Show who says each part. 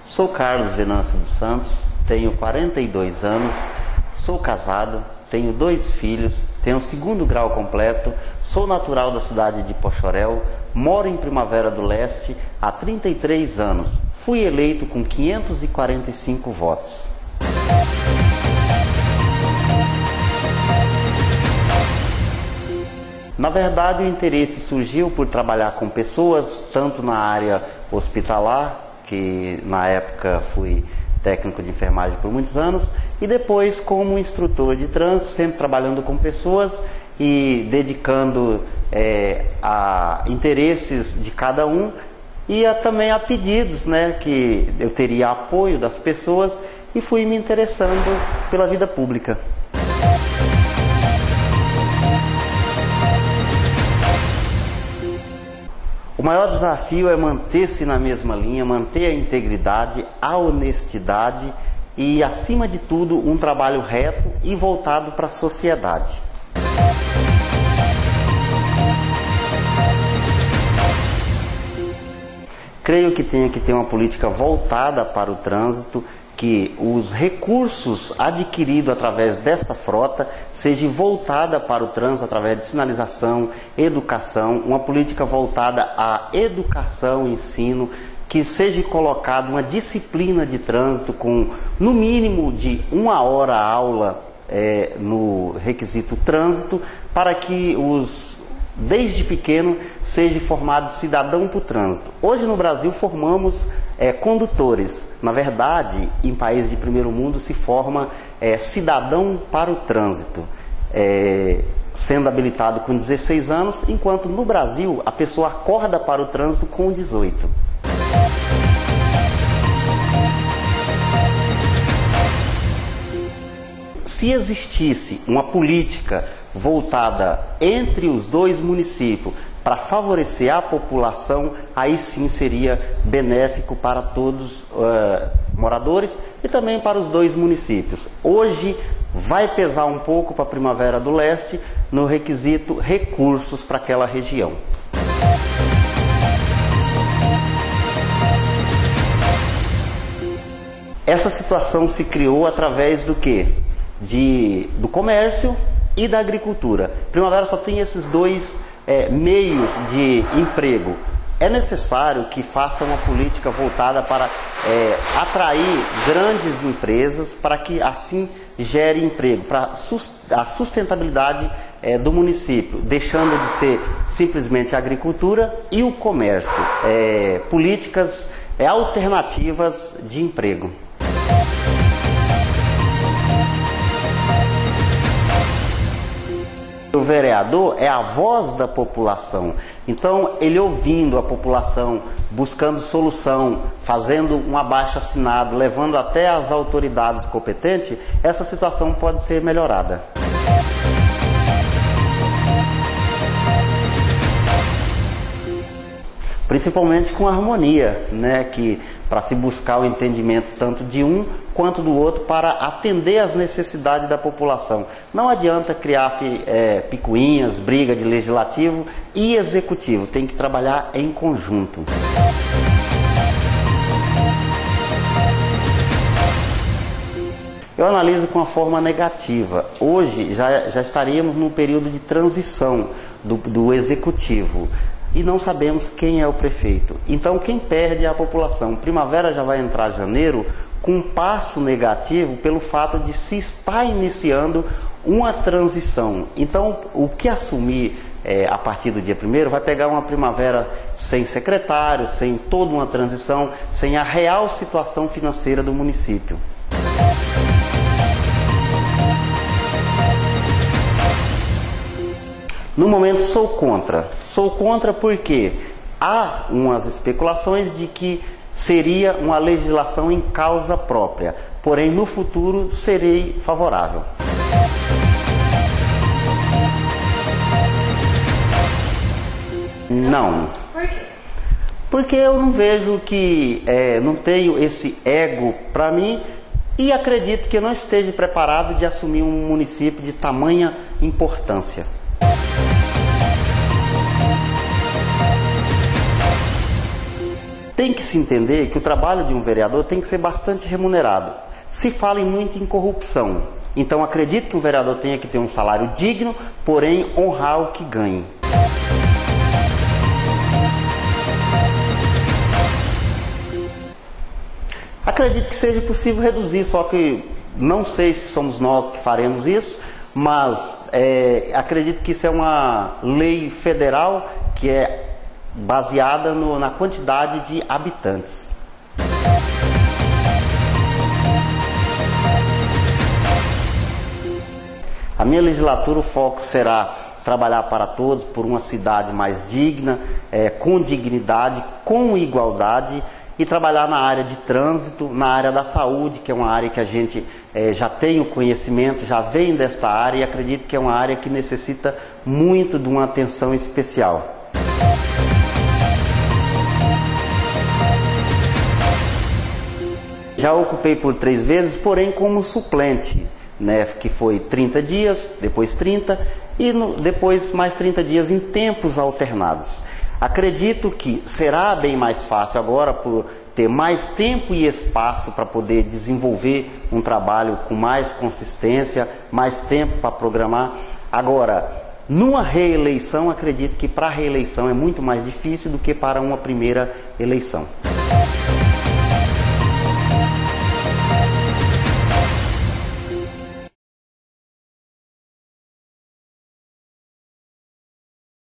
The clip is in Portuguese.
Speaker 1: Sou Carlos Venâncio dos Santos, tenho 42 anos, sou casado, tenho 2 filhos, tenho o 2º grau completo, sou natural da cidade de Poxoréu, moro em Primavera do Leste há 33 anos. Fui eleito com 545 votos. Na verdade, o interesse surgiu por trabalhar com pessoas, tanto na área hospitalar, que na época fui técnico de enfermagem por muitos anos, e depois como instrutor de trânsito, sempre trabalhando com pessoas e dedicando a interesses de cada um e também a pedidos, né, que eu teria apoio das pessoas, e fui me interessando pela vida pública. O maior desafio é manter-se na mesma linha, manter a integridade, a honestidade e, acima de tudo, um trabalho reto e voltado para a sociedade. Creio que tenha que ter uma política voltada para o trânsito, que os recursos adquiridos através desta frota sejam voltada para o trânsito através de sinalização, educação, uma política voltada à educação, ensino, que seja colocada uma disciplina de trânsito com no mínimo de 1 hora aula no requisito trânsito, para que desde pequeno seja formado cidadão para o trânsito. Hoje no Brasil formamos condutores. Na verdade, em países de primeiro mundo se forma cidadão para o trânsito, sendo habilitado com 16 anos, enquanto no Brasil a pessoa acorda para o trânsito com 18. Se existisse uma política voltada entre os 2 municípios para favorecer a população, aí sim seria benéfico para todos moradores e também para os 2 municípios. Hoje vai pesar um pouco para a Primavera do Leste no requisito recursos para aquela região. Essa situação se criou através do quê? Do comércio e da agricultura. Primavera só tem esses 2 meios de emprego. É necessário que faça uma política voltada para atrair grandes empresas, para que assim gere emprego, para a sustentabilidade do município, deixando de ser simplesmente a agricultura e o comércio. Políticas alternativas de emprego. O vereador é a voz da população, então ele ouvindo a população, buscando solução, fazendo um abaixo-assinado, levando até as autoridades competentes, essa situação pode ser melhorada. Principalmente com harmonia, né, que para se buscar o entendimento tanto de um quanto do outro para atender às necessidades da população. Não adianta criar picuinhas, briga de legislativo e executivo, tem que trabalhar em conjunto. Eu analiso com a forma negativa. Hoje já estaríamos num período de transição do executivo. E não sabemos quem é o prefeito. Então quem perde é a população. Primavera já vai entrar janeiro com um passo negativo pelo fato de se estar iniciando uma transição. Então o que assumir a partir do dia 1º vai pegar uma primavera sem secretário, sem toda uma transição, sem a real situação financeira do município. No momento sou contra. Sou contra porque há umas especulações de que seria uma legislação em causa própria. Porém, no futuro, serei favorável. Não.
Speaker 2: Por quê?
Speaker 1: Porque eu não vejo que, não tenho esse ego para mim e acredito que eu não esteja preparado de assumir um município de tamanha importância. tem que se entender que o trabalho de um vereador tem que ser bastante remunerado. Se fala muito em corrupção, então acredito que um vereador tenha que ter um salário digno, porém honrar o que ganhe. Acredito que seja possível reduzir, só que não sei se somos nós que faremos isso, mas acredito que isso é uma lei federal que é baseada na quantidade de habitantes. A minha legislatura, o foco será trabalhar para todos por uma cidade mais digna, com dignidade, com igualdade, e trabalhar na área de trânsito, na área da saúde, que é uma área que a gente já tem o conhecimento, já vem desta área, e acredito que é uma área que necessita muito de uma atenção especial. Já ocupei por 3 vezes, porém como suplente, né, que foi 30 dias, depois 30 e depois mais 30 dias em tempos alternados. Acredito que será bem mais fácil agora por ter mais tempo e espaço para poder desenvolver um trabalho com mais consistência, mais tempo para programar. Agora, numa reeleição, acredito que para a reeleição é muito mais difícil do que para uma primeira eleição.